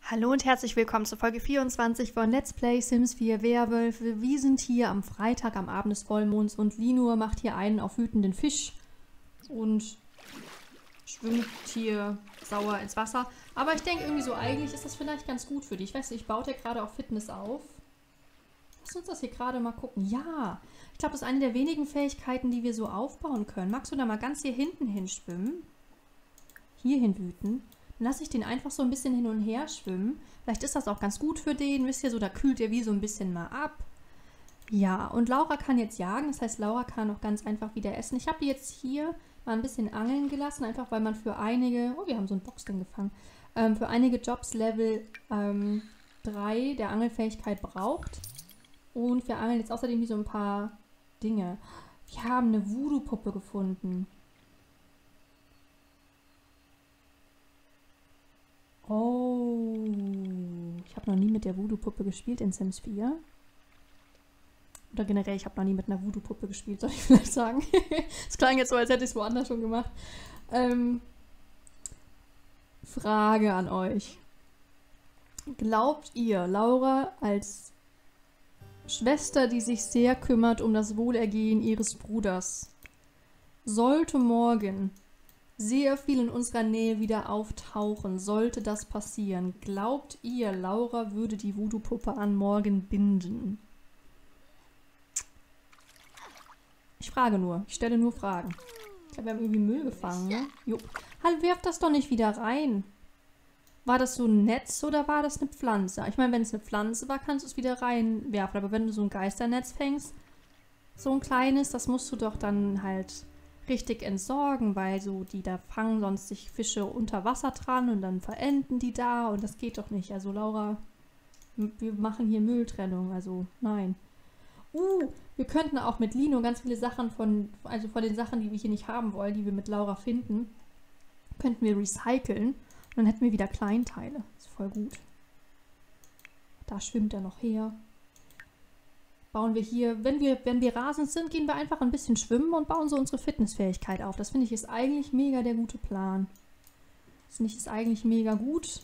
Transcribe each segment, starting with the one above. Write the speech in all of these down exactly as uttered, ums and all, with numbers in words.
Hallo und herzlich willkommen zur Folge vierundzwanzig von Let's Play Sims vier Werwölfe. Wir sind hier am Freitag, am Abend des Vollmonds und Linur macht hier einen auf wütenden Fisch und schwimmt hier sauer ins Wasser. Aber ich denke irgendwie so, eigentlich ist das vielleicht ganz gut für dich. Ich weiß nicht, ich baue ja gerade auch Fitness auf. Lass uns das hier gerade mal gucken. Ja, ich glaube, das ist eine der wenigen Fähigkeiten, die wir so aufbauen können. Magst du da mal ganz hier hinten hinschwimmen? Hierhin wüten? Dann lasse ich den einfach so ein bisschen hin und her schwimmen. Vielleicht ist das auch ganz gut für den. Wisst ihr, so da kühlt er wie so ein bisschen mal ab. Ja, und Laura kann jetzt jagen. Das heißt, Laura kann auch ganz einfach wieder essen. Ich habe die jetzt hier mal ein bisschen angeln gelassen. Einfach, weil man für einige... Oh, wir haben so ein Boxding gefangen. Ähm, für einige Jobs Level ähm, drei der Angelfähigkeit braucht. Und wir angeln jetzt außerdem hier so ein paar Dinge. Wir haben eine Voodoo-Puppe gefunden. Oh, ich habe noch nie mit der Voodoo-Puppe gespielt in Sims vier. Oder generell, ich habe noch nie mit einer Voodoo-Puppe gespielt, soll ich vielleicht sagen. Es klang jetzt so, als hätte ich es woanders schon gemacht. Ähm, Frage an euch. Glaubt ihr, Laura als Schwester, die sich sehr kümmert um das Wohlergehen ihres Bruders, sollte morgen sehr viel in unserer Nähe wieder auftauchen, sollte das passieren, glaubt ihr, Laura würde die Voodoo-Puppe an Morgen binden? Ich frage nur, ich stelle nur Fragen. Ich glaube, wir haben irgendwie Müll gefangen, ne? Jo. Halt, werf das doch nicht wieder rein. War das so ein Netz oder war das eine Pflanze? Ich meine, wenn es eine Pflanze war, kannst du es wieder reinwerfen. Aber wenn du so ein Geisternetz fängst, so ein kleines, das musst du doch dann halt richtig entsorgen, weil so die da fangen sonst sich Fische unter Wasser dran und dann verenden die da und das geht doch nicht. Also Laura, wir machen hier Mülltrennung, also nein. Uh, wir könnten auch mit Lino ganz viele Sachen von, also von den Sachen, die wir hier nicht haben wollen, die wir mit Laura finden, könnten wir recyceln und dann hätten wir wieder Kleinteile. Das ist voll gut. Da schwimmt er noch her. Bauen wir hier, wenn wir, wenn wir rasend sind, gehen wir einfach ein bisschen schwimmen und bauen so unsere Fitnessfähigkeit auf. Das finde ich ist eigentlich mega der gute Plan. Das finde ich ist eigentlich mega gut.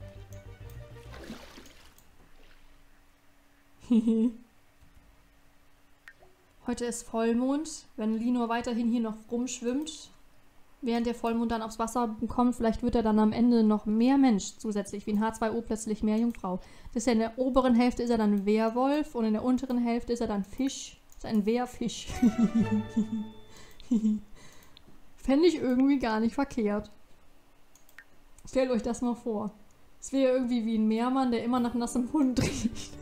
Heute ist Vollmond. Wenn Linur weiterhin hier noch rumschwimmt, während der Vollmond dann aufs Wasser kommt, vielleicht wird er dann am Ende noch mehr Mensch zusätzlich, wie in H zwei O plötzlich mehr Jungfrau. Das ist ja in der oberen Hälfte ist er dann Werwolf und in der unteren Hälfte ist er dann Fisch. Das ist ein Wehrfisch. Fände ich irgendwie gar nicht verkehrt. Stellt euch das mal vor. Es wäre irgendwie wie ein Meermann, der immer nach nassem Hund riecht.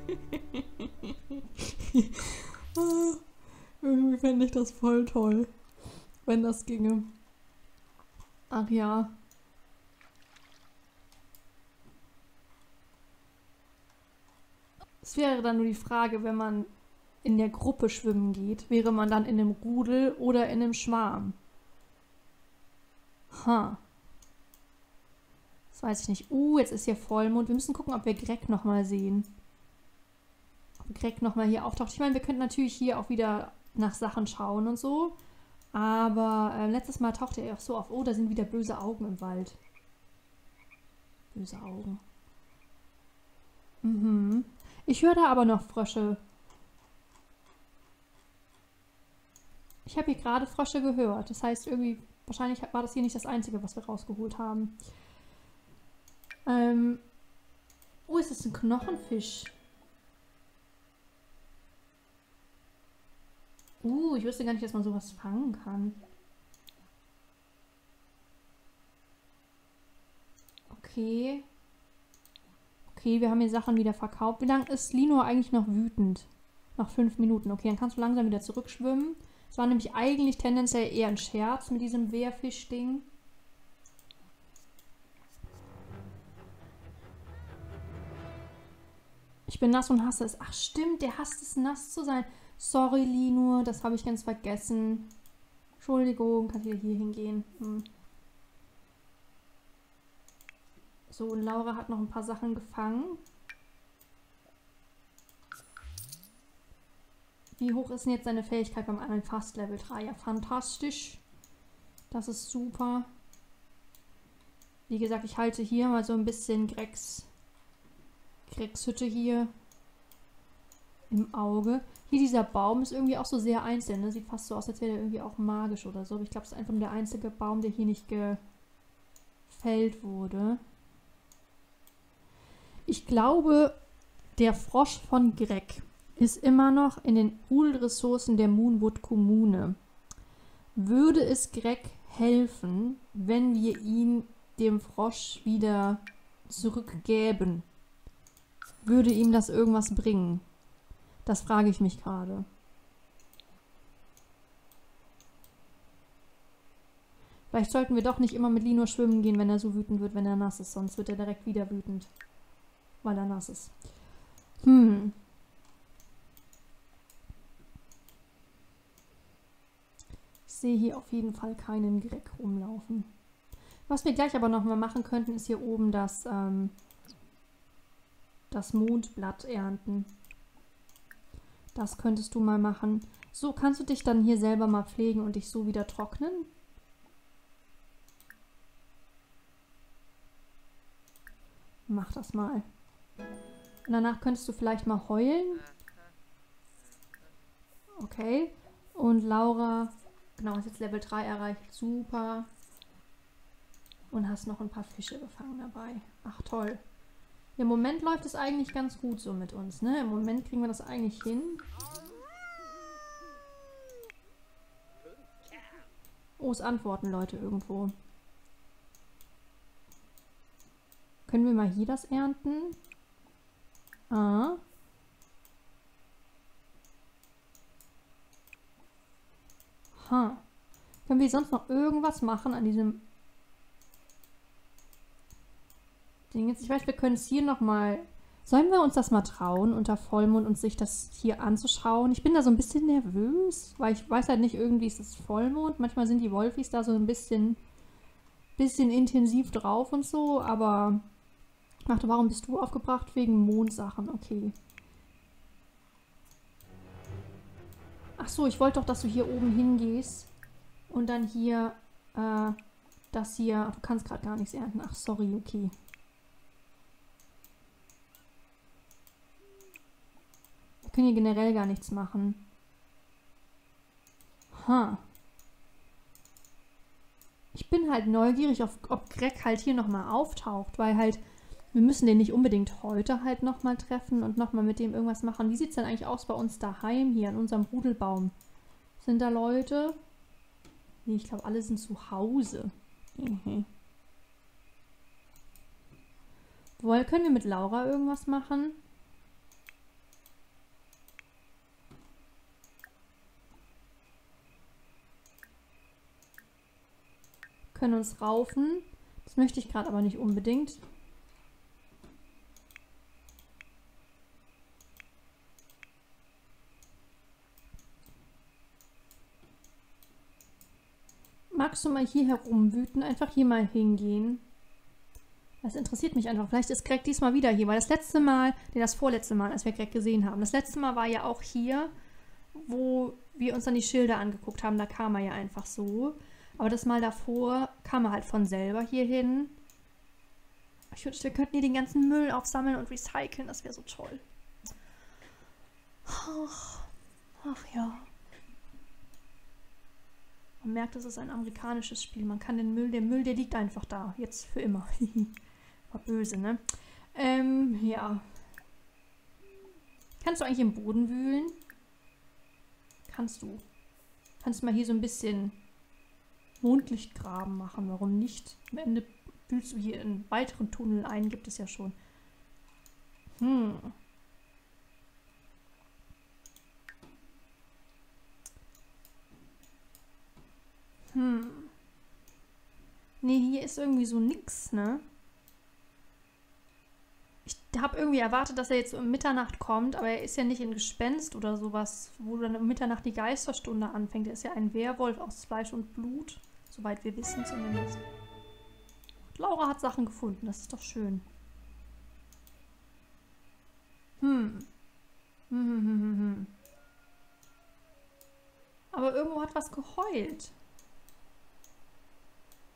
Irgendwie fände ich das voll toll, wenn das ginge. Ach ja. Es wäre dann nur die Frage, wenn man in der Gruppe schwimmen geht, wäre man dann in einem Rudel oder in einem Schwarm? Ha. Das weiß ich nicht. Uh, jetzt ist hier Vollmond. Wir müssen gucken, ob wir Greg nochmal sehen. Ob Greg nochmal hier auftaucht. Ich meine, wir könnten natürlich hier auch wieder nach Sachen schauen und so. Aber äh, letztes Mal tauchte er auch so auf. Oh, da sind wieder böse Augen im Wald. Böse Augen. Mhm. Ich höre da aber noch Frösche. Ich habe hier gerade Frösche gehört. Das heißt irgendwie, wahrscheinlich war das hier nicht das Einzige, was wir rausgeholt haben. Ähm. Oh, ist das ein Knochenfisch? Uh, ich wusste gar nicht, dass man sowas fangen kann. Okay. Okay, wir haben hier Sachen wieder verkauft. Wie lange ist Lino eigentlich noch wütend? Nach fünf Minuten. Okay, dann kannst du langsam wieder zurückschwimmen. Es war nämlich eigentlich tendenziell eher ein Scherz mit diesem Wehrfisch-Ding. Ich bin nass und hasse es. Ach stimmt, der hasst es, nass zu sein. Sorry, Linur, das habe ich ganz vergessen. Entschuldigung, kann ich hier hingehen. Hm. So, und Laura hat noch ein paar Sachen gefangen. Wie hoch ist denn jetzt seine Fähigkeit beim Angeln? Fast Level drei. Ja, fantastisch. Das ist super. Wie gesagt, ich halte hier mal so ein bisschen Gregs Gregs Hütte hier im Auge. Hier dieser Baum ist irgendwie auch so sehr einzeln. Ne? Sieht fast so aus, als wäre der irgendwie auch magisch oder so. Aber ich glaube, es ist einfach nur der einzige Baum, der hier nicht gefällt wurde. Ich glaube, der Frosch von Greg ist immer noch in den Rudelressourcen der Moonwood Kommune. Würde es Greg helfen, wenn wir ihn dem Frosch wieder zurückgäben? Würde ihm das irgendwas bringen? Das frage ich mich gerade. Vielleicht sollten wir doch nicht immer mit Linur schwimmen gehen, wenn er so wütend wird, wenn er nass ist. Sonst wird er direkt wieder wütend, weil er nass ist. Hm. Ich sehe hier auf jeden Fall keinen Greg rumlaufen. Was wir gleich aber nochmal machen könnten, ist hier oben das, ähm, das Mondblatt ernten. Das könntest du mal machen. So, kannst du dich dann hier selber mal pflegen und dich so wieder trocknen? Mach das mal. Und danach könntest du vielleicht mal heulen. Okay. Und Laura, genau, ist jetzt Level drei erreicht. Super. Und hast noch ein paar Fische gefangen dabei. Ach, toll. Im Moment läuft es eigentlich ganz gut so mit uns, ne? Im Moment kriegen wir das eigentlich hin. Oh, es antworten Leute irgendwo. Können wir mal hier das ernten? Ah. Ha. Können wir sonst noch irgendwas machen an diesem Ding jetzt? Ich weiß, wir können es hier nochmal... Sollen wir uns das mal trauen, unter Vollmond und sich das hier anzuschauen? Ich bin da so ein bisschen nervös, weil ich weiß halt nicht, irgendwie ist es Vollmond. Manchmal sind die Wolfis da so ein bisschen, bisschen intensiv drauf und so, aber... Warte, warum bist du aufgebracht? Wegen Mondsachen, okay. Ach so, ich wollte doch, dass du hier oben hingehst und dann hier, äh, das hier... Ach, du kannst gerade gar nichts ernten. Ach, sorry, okay. Wir können hier generell gar nichts machen. Ha. Ich bin halt neugierig, auf, ob Greg halt hier nochmal auftaucht, weil halt, wir müssen den nicht unbedingt heute halt nochmal treffen und nochmal mit dem irgendwas machen. Wie sieht es denn eigentlich aus bei uns daheim hier an unserem Rudelbaum? Sind da Leute? Nee, ich glaube, alle sind zu Hause. Mhm. Wohl, können wir mit Laura irgendwas machen? Können uns raufen. Das möchte ich gerade aber nicht unbedingt. Magst du mal hier herumwüten? Einfach hier mal hingehen. Das interessiert mich einfach. Vielleicht ist Greg diesmal wieder hier, weil das letzte Mal, nee, das vorletzte Mal, als wir Greg gesehen haben, das letzte Mal war ja auch hier, wo wir uns dann die Schilder angeguckt haben. Da kam er ja einfach so. Aber das Mal davor kam er halt von selber hier hin. Ich wünschte, wir könnten hier den ganzen Müll aufsammeln und recyceln. Das wäre so toll. Ach, ach ja. Man merkt, es ist ein amerikanisches Spiel. Man kann den Müll, der Müll, der liegt einfach da. Jetzt für immer. War böse, ne? Ähm, ja. Kannst du eigentlich im Boden wühlen? Kannst du. Kannst du mal hier so ein bisschen Mondlichtgraben machen. Warum nicht? Am Ende wühlst du hier einen weiteren Tunnel ein. Gibt es ja schon. Hm. Hm. Nee, hier ist irgendwie so nix, ne? Ich habe irgendwie erwartet, dass er jetzt um Mitternacht kommt, aber er ist ja nicht in Gespenst oder sowas, wo dann um Mitternacht die Geisterstunde anfängt. Er ist ja ein Werwolf aus Fleisch und Blut, soweit wir wissen zumindest. Laura hat Sachen gefunden, das ist doch schön. Hm. Hm, hm, hm, hm, hm. Aber irgendwo hat was geheult.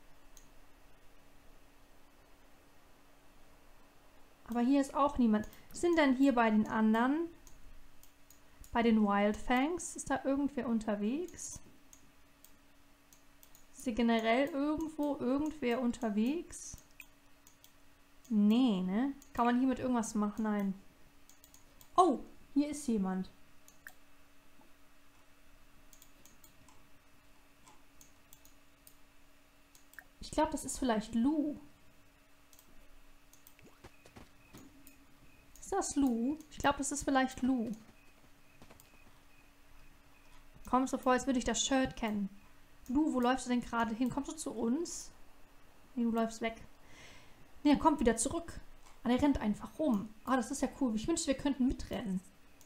Aber hier ist auch niemand. Sind dann hier bei den anderen, bei den Wildfangs, ist da irgendwer unterwegs? Ist hier generell irgendwo irgendwer unterwegs? Nee, ne? Kann man hier mit irgendwas machen? Nein. Oh, hier ist jemand. Ich glaube, das ist vielleicht Lou. Ist das Lou? Ich glaube, das ist vielleicht Lou. Komm so vor, als würde ich das Shirt kennen. Lou, wo läufst du denn gerade hin? Kommst du zu uns? Nee, du läufst weg. Nee, er kommt wieder zurück. Ah, der rennt einfach rum. Ah, das ist ja cool. Ich wünschte, wir könnten mitrennen.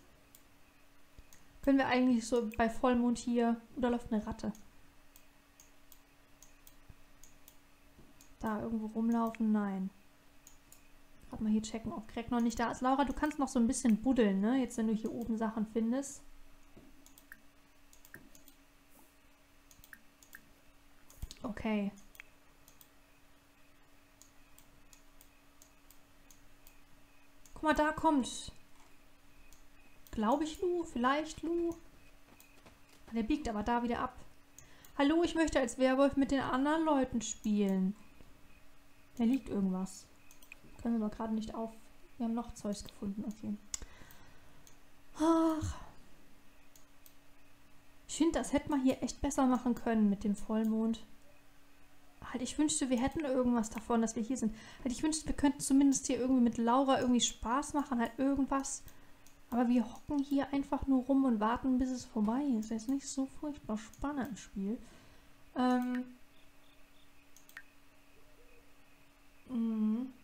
Können wir eigentlich so bei Vollmond hier... Oder läuft eine Ratte? Da irgendwo rumlaufen? Nein. Gerade mal hier checken, ob Greg noch nicht da ist. Laura, du kannst noch so ein bisschen buddeln, ne? Jetzt, wenn du hier oben Sachen findest. Okay. Guck mal, da kommt. Glaube ich Lou? Vielleicht Lou? Der biegt aber da wieder ab. Hallo, ich möchte als Werwolf mit den anderen Leuten spielen. Da liegt irgendwas. Können wir aber gerade nicht auf. Wir haben noch Zeugs gefunden. Okay. Ach. Ich finde, das hätte man hier echt besser machen können mit dem Vollmond. Halt, ich wünschte, wir hätten irgendwas davon, dass wir hier sind. Halt, ich wünschte, wir könnten zumindest hier irgendwie mit Laura irgendwie Spaß machen, halt irgendwas. Aber wir hocken hier einfach nur rum und warten, bis es vorbei ist. Das ist nicht so furchtbar spannend, das Spiel. Ähm. Mhm.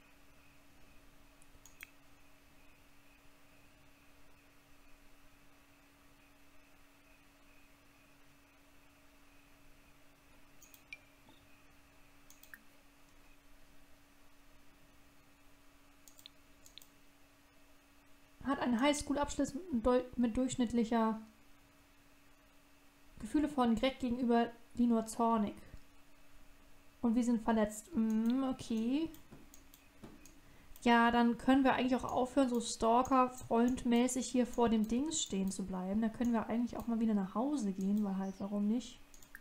Hat einen Highschool-Abschluss mit durchschnittlicher Gefühle von Greg gegenüber Linor zornig. Und wir sind verletzt. Mm, okay. Ja, dann können wir eigentlich auch aufhören, so Stalker-freundmäßig hier vor dem Dings stehen zu bleiben. Da können wir eigentlich auch mal wieder nach Hause gehen, weil halt, warum nicht?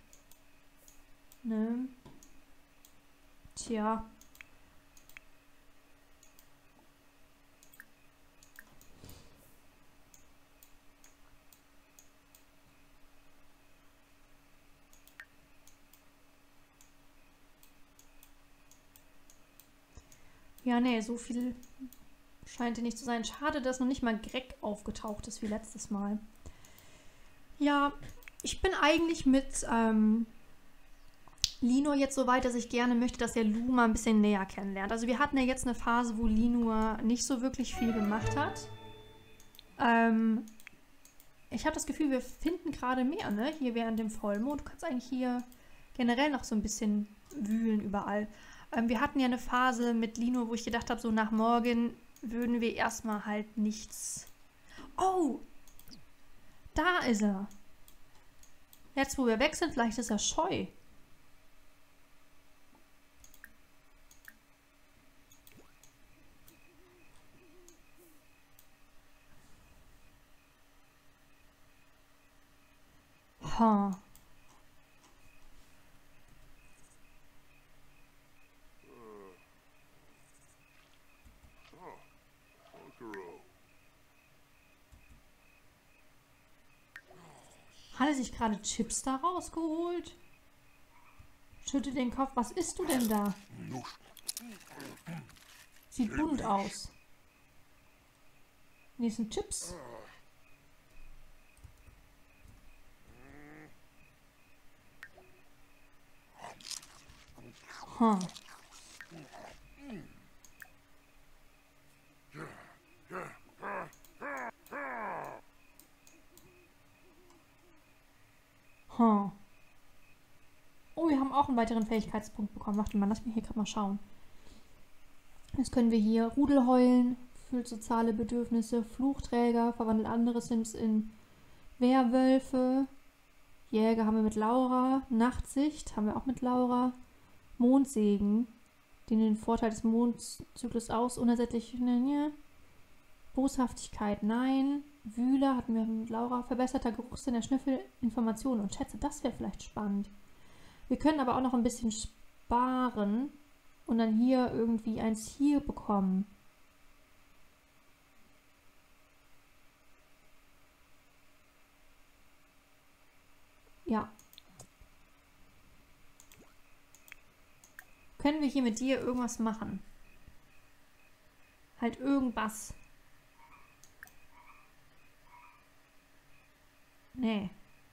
Ne? Tja. Ja, nee, so viel scheint hier nicht zu sein. Schade, dass noch nicht mal Greg aufgetaucht ist wie letztes Mal. Ja, ich bin eigentlich mit ähm, Linor jetzt so weit, dass ich gerne möchte, dass er Lou mal ein bisschen näher kennenlernt. Also wir hatten ja jetzt eine Phase, wo Linor nicht so wirklich viel gemacht hat. Ähm, ich habe das Gefühl, wir finden gerade mehr, ne? Hier während dem Vollmond. Du kannst eigentlich hier generell noch so ein bisschen wühlen überall. Ähm, wir hatten ja eine Phase mit Linor, wo ich gedacht habe, so nach morgen würden wir erstmal halt nichts... Oh! Da ist er. Jetzt, wo wir weg sind, vielleicht ist er scheu. Ha. Hat er sich gerade Chips da rausgeholt? Schüttet den Kopf. Was isst du denn da? Sieht bunt aus. Nee, sind Chips. Huh. Huh. Oh, wir haben auch einen weiteren Fähigkeitspunkt bekommen. Warte mal, lass mich hier gerade mal schauen. Jetzt können wir hier Rudel heulen, fühlt soziale Bedürfnisse, Fluchträger, verwandelt andere Sims in Werwölfe. Jäger haben wir mit Laura. Nachtsicht haben wir auch mit Laura. Mondsegen, den den Vorteil des Mondzyklus aus, unersättlich. Ne, Boshaftigkeit, nein. Wühler hatten wir mit Laura. Verbesserter Geruchssinn, der Schnüffel, Informationen und Schätze. Das wäre vielleicht spannend. Wir können aber auch noch ein bisschen sparen und dann hier irgendwie eins hier bekommen. Ja. Können wir hier mit dir irgendwas machen? Halt irgendwas. Nee.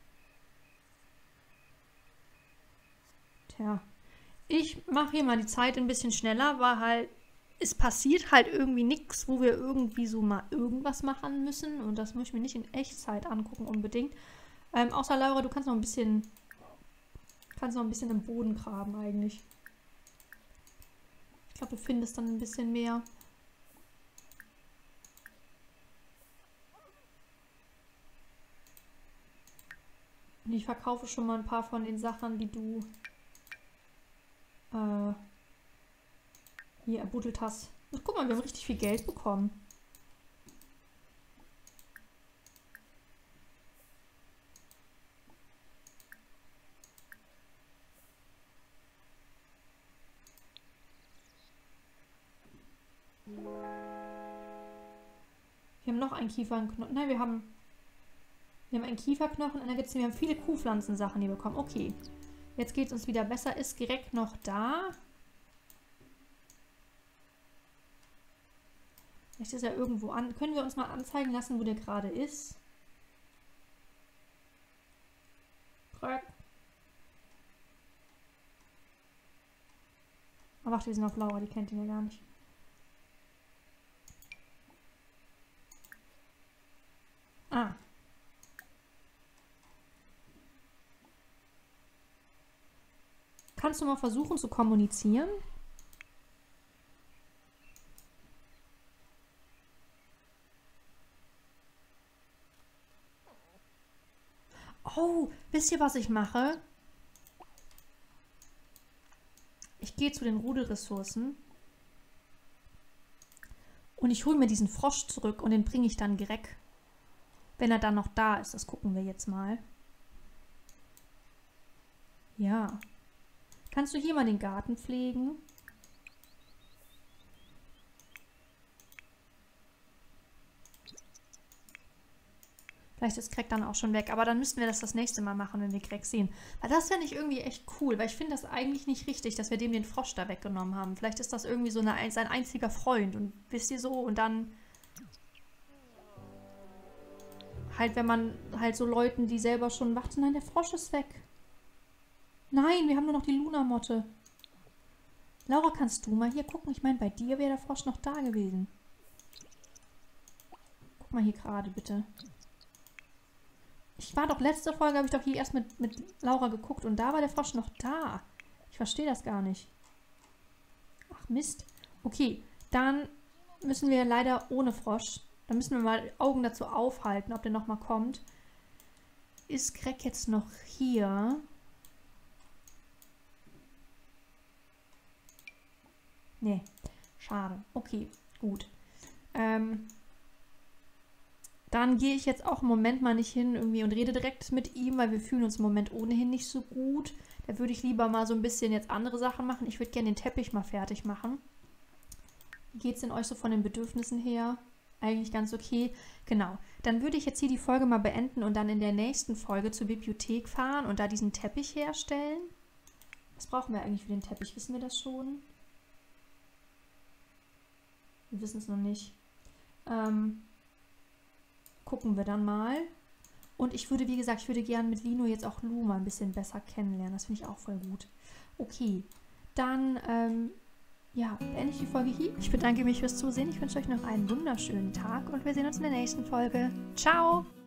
Tja. Ich mache hier mal die Zeit ein bisschen schneller, weil halt es passiert halt irgendwie nichts, wo wir irgendwie so mal irgendwas machen müssen. Und das muss ich mir nicht in Echtzeit angucken unbedingt. Ähm, außer Laura, du kannst noch ein bisschen kannst noch ein bisschen im Boden graben eigentlich. Ich glaube, du findest dann ein bisschen mehr. Und ich verkaufe schon mal ein paar von den Sachen, die du äh, hier erbuddelt hast. Ach, guck mal, wir haben richtig viel Geld bekommen. Wir haben noch einen Kieferknochen. Nein, wir haben wir haben einen Kieferknochen und dann gibt's, wir haben viele Kuhpflanzensachen hier bekommen. Okay, jetzt geht es uns wieder besser. Ist direkt noch da. Vielleicht ist er irgendwo an. Können wir uns mal anzeigen lassen, wo der gerade ist? Aber warte, wir sind auf Laura, die kennt ihn ja gar nicht. Ah. Kannst du mal versuchen zu kommunizieren? Oh, wisst ihr, was ich mache? Ich gehe zu den Rudelressourcen und ich hole mir diesen Frosch zurück und den bringe ich dann direkt. Wenn er dann noch da ist, das gucken wir jetzt mal. Ja. Kannst du hier mal den Garten pflegen? Vielleicht ist Greg dann auch schon weg, aber dann müssten wir das das nächste Mal machen, wenn wir Greg sehen. Weil das fände ich irgendwie echt cool, weil ich finde das eigentlich nicht richtig, dass wir dem den Frosch da weggenommen haben. Vielleicht ist das irgendwie so eine, sein einziger Freund und wisst ihr so, und dann halt, wenn man halt so Leuten, die selber schon warten, nein, der Frosch ist weg. Nein, wir haben nur noch die Luna-Motte. Laura, kannst du mal hier gucken? Ich meine, bei dir wäre der Frosch noch da gewesen. Guck mal hier gerade, bitte. Ich war doch, letzte Folge habe ich doch hier erst mit, mit Laura geguckt und da war der Frosch noch da. Ich verstehe das gar nicht. Ach Mist. Okay, dann müssen wir leider ohne Frosch. Dann müssen wir mal Augen dazu aufhalten, ob der nochmal kommt. Ist Greg jetzt noch hier? Nee, schade. Okay, gut. Ähm, dann gehe ich jetzt auch im Moment mal nicht hin irgendwie und rede direkt mit ihm, weil wir fühlen uns im Moment ohnehin nicht so gut. Da würde ich lieber mal so ein bisschen jetzt andere Sachen machen. Ich würde gerne den Teppich mal fertig machen. Wie geht es denn euch so von den Bedürfnissen her? Eigentlich ganz okay. Genau. Dann würde ich jetzt hier die Folge mal beenden und dann in der nächsten Folge zur Bibliothek fahren und da diesen Teppich herstellen. Was brauchen wir eigentlich für den Teppich? Wissen wir das schon? Wir wissen es noch nicht. Ähm, gucken wir dann mal. Und ich würde, wie gesagt, ich würde gerne mit Lino jetzt auch Lu mal ein bisschen besser kennenlernen. Das finde ich auch voll gut. Okay, dann ähm, ja, beende ich die Folge hier. Ich bedanke mich fürs Zusehen. Ich wünsche euch noch einen wunderschönen Tag und wir sehen uns in der nächsten Folge. Ciao!